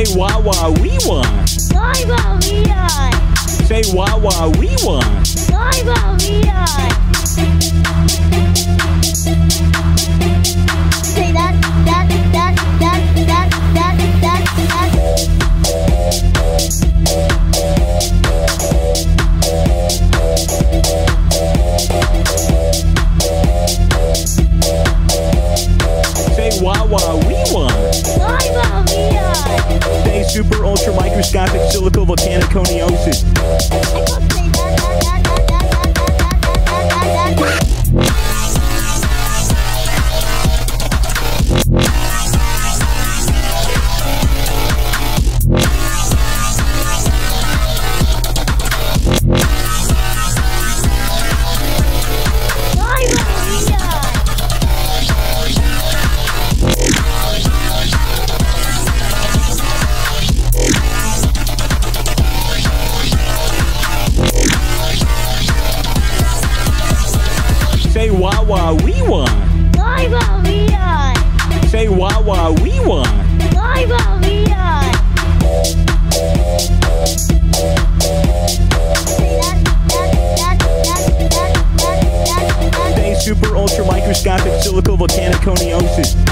Say Wha Wha Wee Wha. Wha Wha Wee Wha. Say Wha Wha Wee Wha. Wha Wha Wee Wha. Say that. Say Wha Wha Wee Wha. Wha Wha Wee Wha. Say super ultra microscopic silicovolcanic coniosis. I can't say Say Wha Wha Wee Wha. Wha Wha Wee Wha. Say Wha Wha Wee Wha. Wha Wha Wee Wha. Say super ultra microscopic silicovolcanic coniosis.